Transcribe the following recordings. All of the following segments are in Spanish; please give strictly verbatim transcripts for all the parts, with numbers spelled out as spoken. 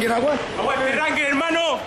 Ranger, aguante. ¡Aguante, Ranger, hermano!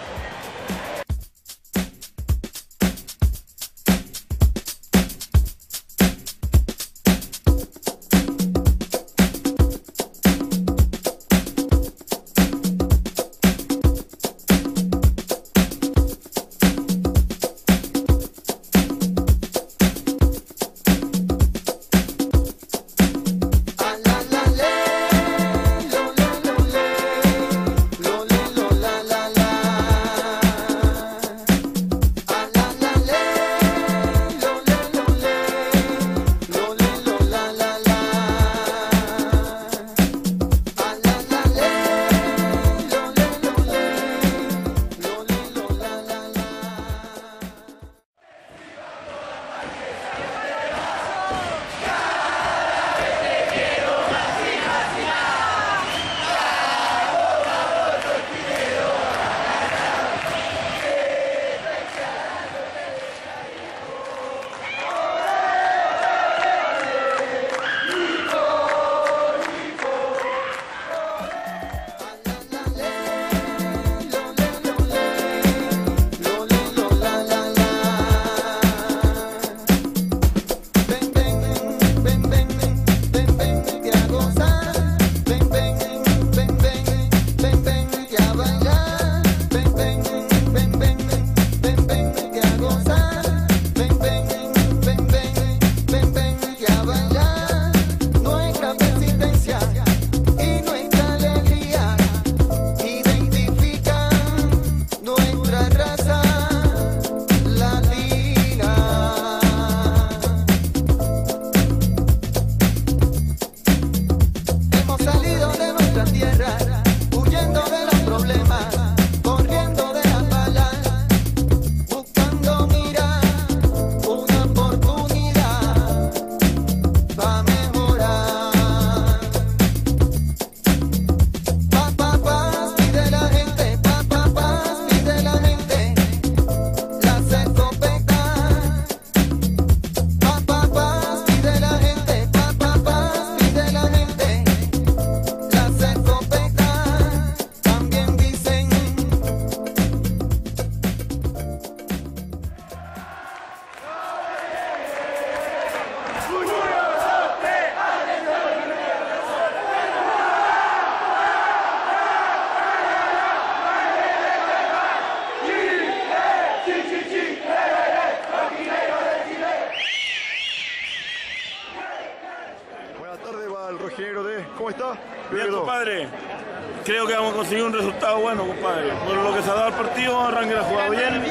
¿Cómo está? Bien, compadre. Creo que vamos a conseguir un resultado bueno, compadre. Por lo que se ha dado el partido, Ranger ha jugado bien.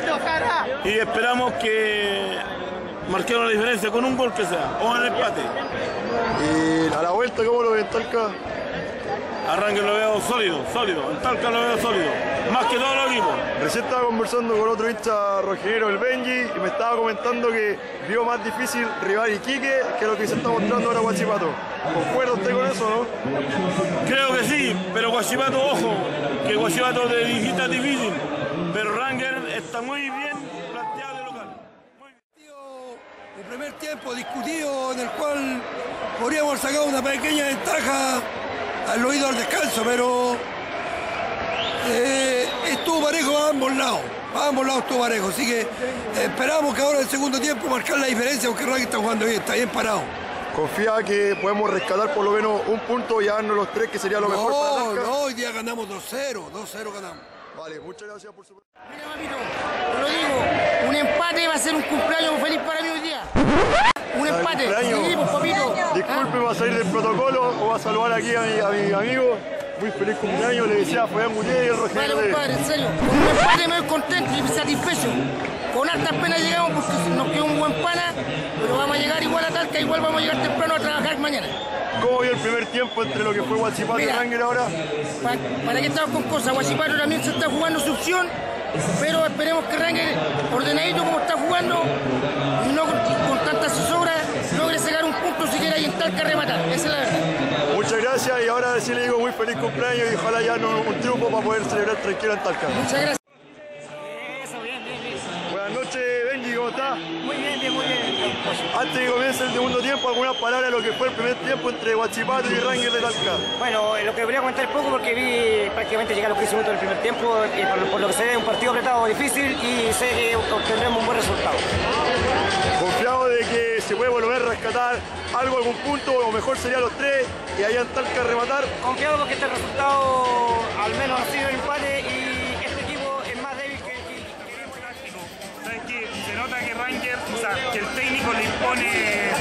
Y esperamos que marquemos la diferencia con un gol que sea, o en el empate. Y a la vuelta, ¿cómo lo ven, Talca? A Ranger lo veo sólido, sólido. En Talca lo veo sólido. Más que todos los equipos. Recién estaba conversando con otro hincha rojinegro, el Benji, y me estaba comentando que vio más difícil rival Iquique que lo que se está mostrando ahora Huachipato. ¿Concuerda usted con eso, no? Creo que sí, pero Huachipato, ojo, que Huachipato de visita es difícil, pero Ranger está muy bien planteado de local. Muy bien. El primer tiempo discutido en el cual podríamos sacar una pequeña ventaja al oído al descanso, pero eh, estuvo parejo a ambos lados, a ambos lados estuvo parejo, así que eh, esperamos que ahora en el segundo tiempo marcar la diferencia porque Ranger está jugando bien, está bien parado. ¿Confía que podemos rescatar por lo menos un punto y llevarnos los tres, que sería lo no, mejor para Talca? No, hoy día ganamos dos cero, dos cero ganamos. Vale, muchas gracias por su... Mira, papito, te lo digo, un empate va a ser un cumpleaños feliz para mí hoy día. Un empate, sí, pues, papito. Disculpe, ¿va a salir del protocolo o va a saludar aquí a mi, a mi amigo? Muy feliz cumpleaños, le decía Fabián Gutiérrez y el Rojinegro. Vale, compadre, en serio, con un empate me voy contento y satisfecho. Con hartas penas llegamos porque nos quedó un buen pana, pero vamos a llegar igual a Talca, igual vamos a llegar temprano a trabajar mañana. ¿Cómo vio el primer tiempo entre lo que fue Huachipato y Ranger ahora? Pa, ¿Para qué estamos con cosas? Huachipato también se está jugando su opción, pero esperemos que Ranger, ordenadito como está jugando, y no con, con tantas zozobras, logre sacar un punto siquiera y en Talca rematar. Esa es la verdad. Muchas gracias y ahora sí le digo muy feliz cumpleaños y ojalá ya no un triunfo para poder celebrar tranquilo en Talca. Muchas gracias. Buenas Buenas noches, Benji, ¿cómo estás? Muy bien, bien, muy bien. Antes de que comience el segundo tiempo, algunas palabras de lo que fue el primer tiempo entre Huachipato y Rangers de Talca. Bueno, lo que voy a comentar poco porque vi prácticamente llegar a los quince minutos del primer tiempo y por, por lo que se ve un partido apretado, difícil y sé que obtendremos un buen resultado. Confiado de que se puede volver a rescatar algo, algún punto, o mejor sería los tres, y allá en Talca rematar. Confiado porque este resultado al menos ha sido el empate y este equipo es más débil que el que queremos. ¿Sabes qué? Se nota que Rangers, o sea, que el técnico le impone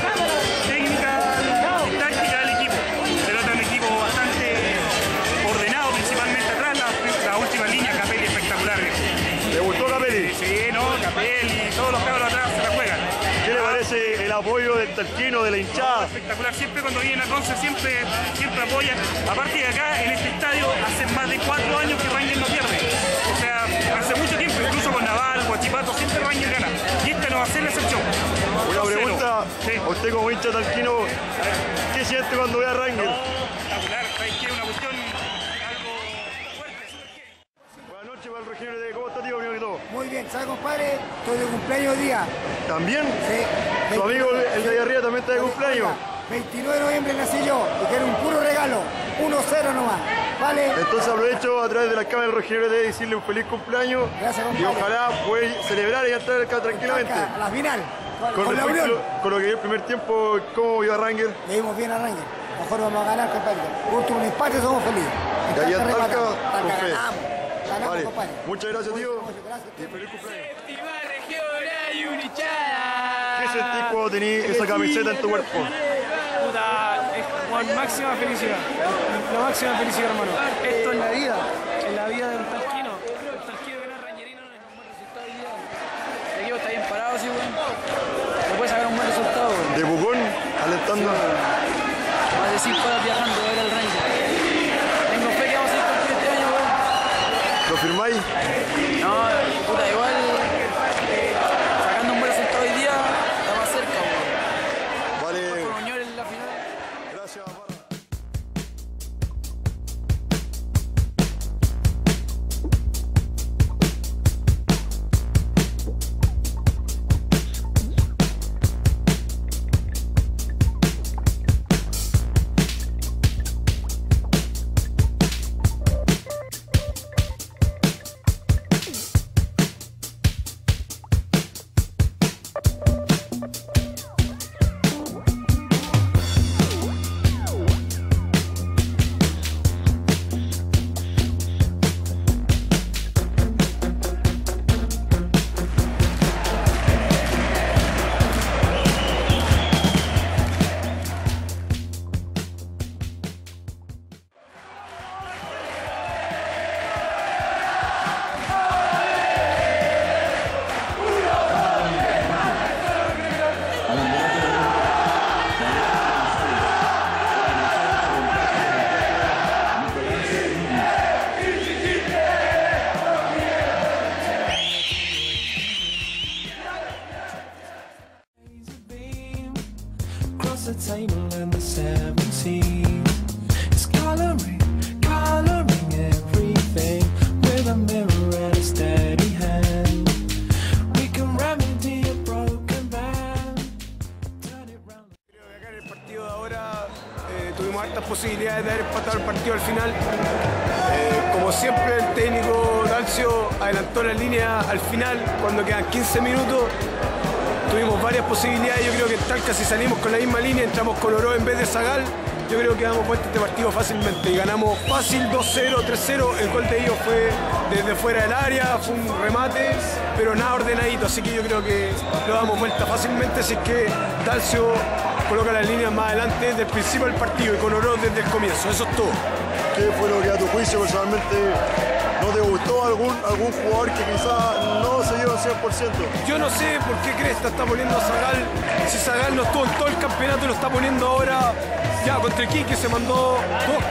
técnica y táctica al equipo. Se nota un equipo bastante ordenado, principalmente atrás, la, la última línea, Capelli espectacular. ¿Te gustó Capelli? Sí, no, Capelli, todos los cabros atrás se la juegan. ¿Qué le parece el apoyo del talquino, de la hinchada? Espectacular, siempre cuando vienen a Conce siempre, siempre apoyan. Aparte de acá, en este estadio, hace más de cuatro años que Rangers no pierde. O sea, hace mucho tiempo, incluso con Naval, Huachipato, siempre Rangers gana. Y esta no va a ser la excepción. Una pregunta, sí. a usted como hincha talquino, ¿qué siente cuando ve a Rangers? No, espectacular, ¿sabes qué? Una cuestión algo fuerte, súper heavy. Buenas noches para el Rogelio de ¿cómo está, tío? Primero que todo. Muy bien, ¿sabes, compadre? Estoy de cumpleaños hoy día. ¿También? Sí. ¿Tu amigo el de ahí arriba también está de cumpleaños? veintinueve de noviembre nací yo y quiero un puro regalo, uno cero nomás, ¿vale? Entonces aprovecho a través de la cámara del Rogelio de decirle un feliz cumpleaños. Gracias, y compadre. ojalá pueda celebrar y entrar acá tranquilamente. Acá, a la final, Con, con la respecto Unión. con lo que vi el primer tiempo, ¿cómo vio a Rangers? Le dimos bien a Rangers, mejor vamos a ganar, compadre. Por último, un empate somos felices. De ahí a Talca Talca, rematamos. con Talca fe. ganamos, ganamos, Vale. compadre. Muchas gracias, tío. Muchas gracias. Y feliz cumpleaños. Séptima regional y unichada. ¿Qué sentís cuando tenés esa camiseta en tu cuerpo? Puta, es con máxima felicidad. La máxima felicidad, hermano. Esto es la vida. Es la vida de un talquino. Un talquino que no es rangerino no es un buen resultado hoy día. El equipo está bien parado, sí, weón. No puede sacar un buen resultado, weón. De Pucón, alentando. Más de cinco horas viajando a ver al Ranger. Tengo fe que vamos a ir con este año, weón. ¿Lo firmáis? No, puta, igual sacando un buen resultado hoy día, está más cerca, weón. Vale. Coñol en la final. Gracias, Barra. The table and the seventeen is coloring, coloring everything with a mirror and a steady hand. We can remedy a broken band. Turn it round. Creo que acá en el partido de ahora eh, tuvimos hartas posibilidades de haber empatado el partido al final. Eh, como siempre, el técnico Dalcio adelantó la línea al final cuando quedan quince minutos. Tuvimos varias posibilidades, yo creo que en Talca si salimos con la misma línea, entramos con Oro en vez de Zagal, yo creo que damos vuelta este partido fácilmente y ganamos fácil dos cero, tres cero, el gol de ellos fue desde fuera del área, fue un remate, pero nada ordenadito, así que yo creo que lo damos vuelta fácilmente, así que Dalcio coloca las líneas más adelante desde el principio del partido y con Oro desde el comienzo, eso es todo. ¿Qué fue lo que a tu juicio personalmente no te gustó? ¿Algún, algún jugador que quizás no se dio al cien por ciento? Yo no sé por qué Cresta está poniendo a Zagal, si Zagal no estuvo en todo el campeonato y lo está poniendo ahora, ya contra Iquique se mandó dos.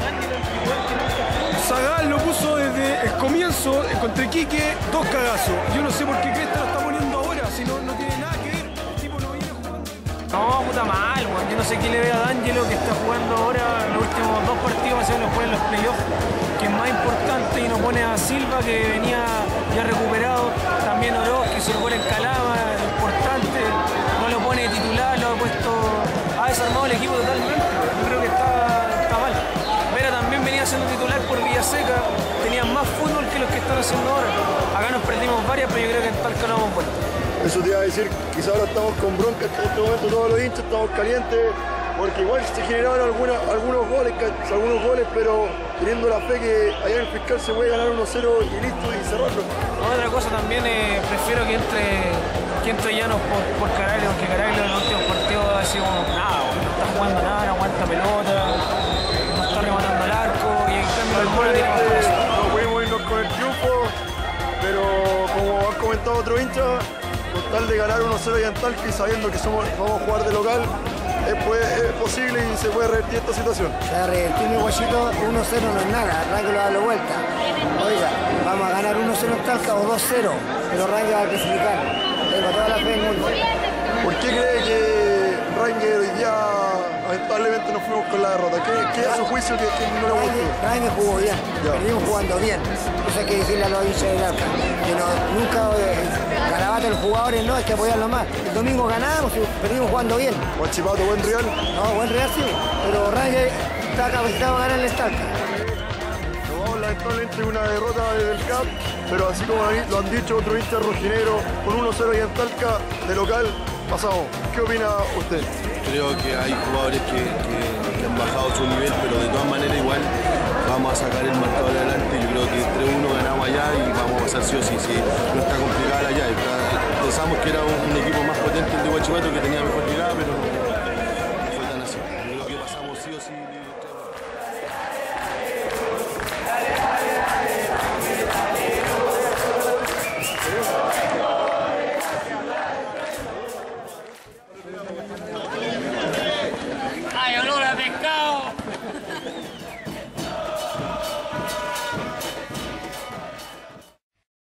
Zagal lo puso desde el comienzo contra Iquique, dos cagazos. Yo no sé por qué Cresta lo está poniendo ahora, si no, no tiene nada que ver, el tipo no viene jugando. No, puta mal, weón. Yo no sé qué le ve a D'Angelo que está jugando ahora los últimos dos partidos, se los juega en los playoffs, que es más importante, y no pone a Silva que venía ya recuperado. También Oroz, que se lo pone en Calama, importante, no lo pone titular, lo ha puesto, ha desarmado el equipo totalmente. Yo creo que está, está mal. Vera también venía siendo titular por Villaseca, tenían más fútbol que los que están haciendo ahora. Acá nos perdimos varias, pero yo creo que en Talca no hemos vuelto. Eso te iba a decir, quizá ahora estamos con bronca en este momento todos los hinchas, estamos calientes, porque igual se generaron alguna, algunos goles, algunos goles, pero teniendo la fe que allá en el Fiscal se puede ganar uno cero y listo y cerrarlo. Otra cosa también, eh, prefiero que entre, que entre Llanos por, por Caraglio, porque Caraglio en los últimos partidos ha sido como, nada, no está jugando nada, no aguanta pelota, no está rematando al arco, y en cambio el Mora tiene más peso. No pudimos irnos con el triunfo, pero como han comentado otros hinchas, con tal de ganar uno cero y en Talca y sabiendo que somos, vamos a jugar de local, es, puede, es posible y se puede revertir esta situación. O sea, revertir mi guachito, uno cero no es nada, Rangue lo da la vuelta. Oiga, vamos a ganar uno cero en Talca o dos cero, pero Rangue va a clasificar. Tengo toda la fe en el mundo. ¿Por qué cree que Ranger hoy día lamentablemente nos fuimos con la derrota? ¿Qué, qué es a su juicio que, que no le gustó? Rangue jugó bien, Ya. perdimos jugando bien. Eso hay que decirle a los hinchas de Talca. Que no, nunca eh, garabato los jugadores, no, hay que apoyarlos más. El domingo ganamos y perdimos jugando bien. Huachipato, buen Real. No, buen Real sí, pero Rangue está capacitado a ganar el Talca. Nos vamos lamentablemente una derrota del C A P, pero así como lo han dicho otros hinchas rojinegros, con uno cero y en Talca de local, pasamos. ¿Qué opina usted? Creo que hay jugadores que, que, que han bajado su nivel, pero de todas maneras igual vamos a sacar el marcador adelante. Yo creo que tres uno ganamos allá y vamos a pasar sí o sí. sí. No está complicada allá. Pensamos que era un, un equipo más potente el de Huachipato, que tenía mejor llegada, pero no, no fue tan así. Yo creo que pasamos sí o sí. Ay, no.